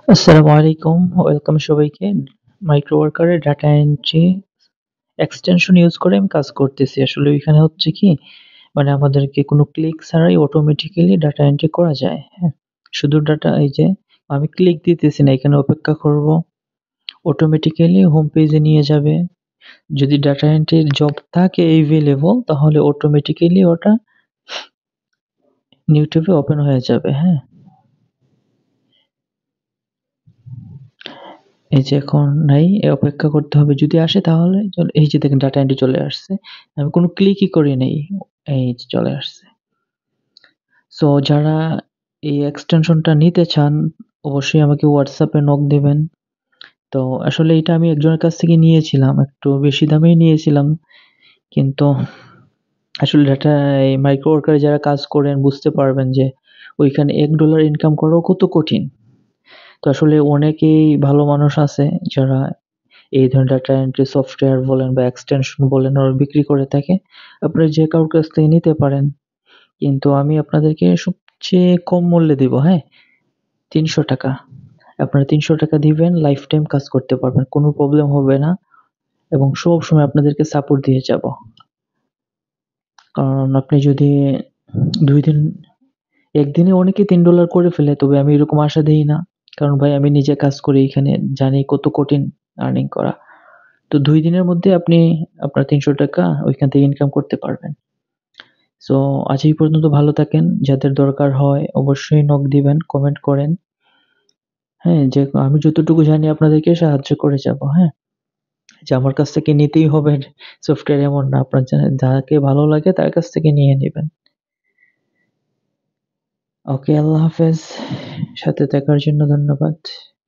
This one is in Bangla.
আসসালামু আলাইকুম। ওয়েলকাম সবাইকে। মাইক্রো ওয়ার্কারের ডাটা এন্ট্রি এক্সটেনশন ইউজ করে আমি কাজ করতেছি। আসলে ওইখানে হচ্ছে কি মানে আমাদেরকে কোনো ক্লিক ছাড়াই অটোমেটিক্যালি ডাটা এন্ট্রি করা যায়। হ্যাঁ? শুধু ডাটা এই যে আমি ক্লিক দিতেছি না, এখানে অপেক্ষা করব। অটোমেটিক্যালি হোম পেজে নিয়ে যাবে। যদি ডাটা এন্ট্রির জব থাকে এভেইলেবল তাহলে অটোমেটিক্যালি ওটা ইউটিউবে ওপেন হয়ে যাবে। হ্যাঁ? এই যে এখন নাই, অপেক্ষা করতে হবে। যদি আসে তাহলে এই যে দেখেন ডাটা এন্ট্রি চলে আসছে। আমি কোনো ক্লিকই করি নাই। এই যে চলে আসছে। সো যারা এই এক্সটেনশনটা নিতে চান অবশ্যই আমাকে WhatsApp এ নক দিবেন। তো আসলে এটা আমি একজনের কাছ থেকে নিয়েছিলাম। একটু বেশি দামেই নিয়েছিলাম। কিন্তু আসলে ডাটা এই মাইক্রো ওয়ার্কারে যারা কাজ করেন বুঝতে পারবেন যে ওইখানে $1 ইনকাম করাও কত কঠিন। তো আসলে অনেকেই ভালো মানুষ আছে যারা এই ধরনের ডাটা এন্ট্রি সফটওয়্যার বলেন বা এক্সটেনশন বলেন ওরা বিক্রি করে থাকে। আপনারা যে কারোর কাছ থেকে নিতে পারেন। কিন্তু আমি আপনাদেরকে সবচেয়ে কম মূল্যে দিব, হ্যাঁ? ৳৩০০। আপনারা ৳৩০০ দিবেন, লাইফ টাইম কাজ করতে পারবেন। কোনো প্রবলেম হবে না এবং সবসময় আপনাদেরকে সাপোর্ট দিয়ে যাবো। কারণ আপনি যদি ২ দিন একদিনে অনেকেই $৩ করে ফেলে, তবে আমি এরকম আশা দেই না। কারণ ভাই আমি নিজে কাজ করি এখানে, জানি কত কঠিন আর্নিং করা। তো ২ দিনের মধ্যে আপনি আপনার ৳৩০০ ওইখান থেকে ইনকাম করতে পারবেন। সো আজ এই পর্যন্ত ভালো থাকেন। যাদের দরকার হয় অবশ্যই নক দিবেন, কমেন্ট করেন। হ্যাঁ? যে আমি যতটুকু জানি আপনাদেরকে সাহায্য করে যাবো, হ্যাঁ? যে আমার কাছ থেকে নিতেই হবে সফটওয়্যার এমন না। আপনার যাকে ভালো লাগে তার কাছ থেকে নিয়ে নিবেন। ওকে, আল্লাহ হাফেজ। সাথে থাকার জন্য ধন্যবাদ।